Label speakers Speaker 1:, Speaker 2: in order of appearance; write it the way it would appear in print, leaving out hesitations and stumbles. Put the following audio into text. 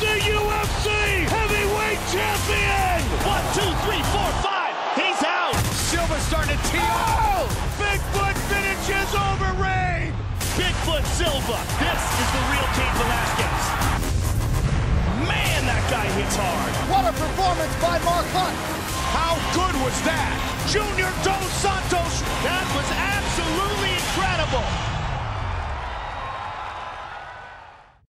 Speaker 1: the UFC heavyweight champion!
Speaker 2: 1, 2, 3, 4, 5. He's out.
Speaker 1: Silva starting to tee off. Bigfoot finishes over Reign.
Speaker 2: Bigfoot Silva. This is the real Cain Velasquez. Man, that guy hits hard.
Speaker 3: What a performance by Mark Hunt.
Speaker 1: How good was that? Junior Dos Santos.
Speaker 2: That was absolutely incredible.